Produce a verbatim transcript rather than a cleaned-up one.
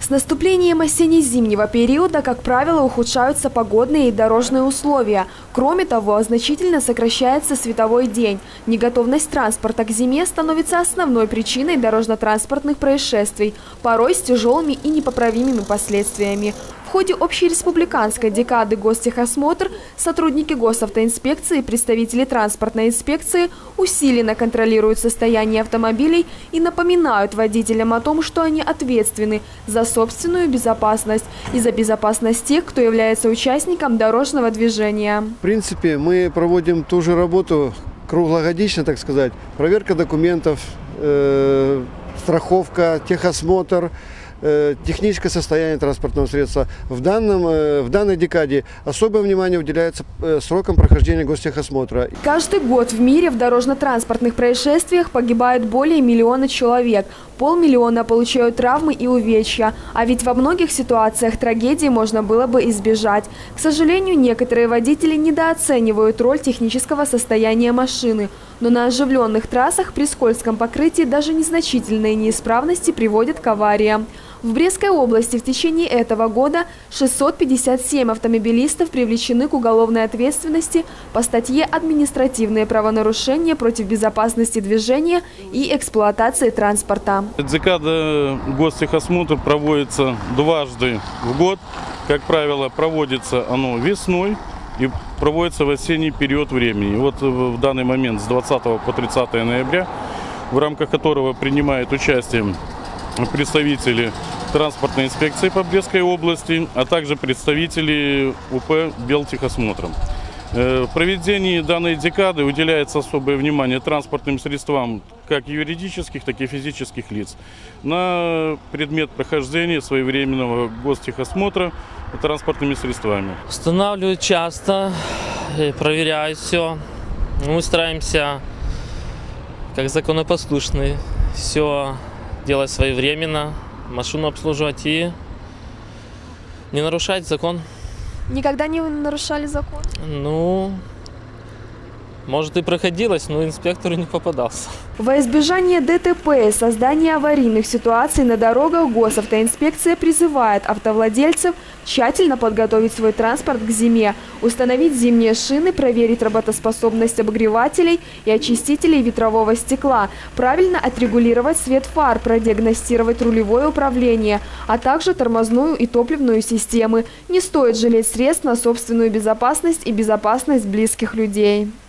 С наступлением осенне-зимнего периода, как правило, ухудшаются погодные и дорожные условия. Кроме того, значительно сокращается световой день. Неготовность транспорта к зиме становится основной причиной дорожно-транспортных происшествий, порой с тяжелыми и непоправимыми последствиями. В ходе общереспубликанской декады гостехосмотр сотрудники госавтоинспекции и представители транспортной инспекции усиленно контролируют состояние автомобилей и напоминают водителям о том, что они ответственны за собственную безопасность и за безопасность тех, кто является участником дорожного движения. В принципе, мы проводим ту же работу круглогодично, так сказать. Проверка документов, э, страховка, техосмотр, техническое состояние транспортного средства. В, данном, в данной декаде особое внимание уделяется срокам прохождения гостехосмотра. Каждый год в мире в дорожно-транспортных происшествиях погибает более миллиона человек. Полмиллиона получают травмы и увечья. А ведь во многих ситуациях трагедии можно было бы избежать. К сожалению, некоторые водители недооценивают роль технического состояния машины. Но на оживленных трассах при скользком покрытии даже незначительные неисправности приводят к авариям. В Брестской области в течение этого года шестьсот пятьдесят семь автомобилистов привлечены к уголовной ответственности по статье «Административные правонарушения против безопасности движения и эксплуатации транспорта». Декада гостехосмотр проводится дважды в год. Как правило, проводится оно весной и проводится в осенний период времени. Вот в данный момент с двадцатого по тридцатое ноября, в рамках которого принимают участие представители транспортной инспекции по Брестской области, а также представители УП «Белтехосмотр». В проведении данной декады уделяется особое внимание транспортным средствам как юридических, так и физических лиц на предмет прохождения своевременного гостехосмотра транспортными средствами. Устанавливаю часто, проверяю все. Мы стараемся, как законопослушные, все делать своевременно, машину обслуживать и не нарушать закон. Никогда не нарушали закон? Ну, может и проходилось, но инспектору не попадался. Во избежание ДТП и создания аварийных ситуаций на дорогах госавтоинспекция призывает автовладельцев тщательно подготовить свой транспорт к зиме, установить зимние шины, проверить работоспособность обогревателей и очистителей ветрового стекла, правильно отрегулировать свет фар, продиагностировать рулевое управление, а также тормозную и топливную системы. Не стоит жалеть средств на собственную безопасность и безопасность близких людей.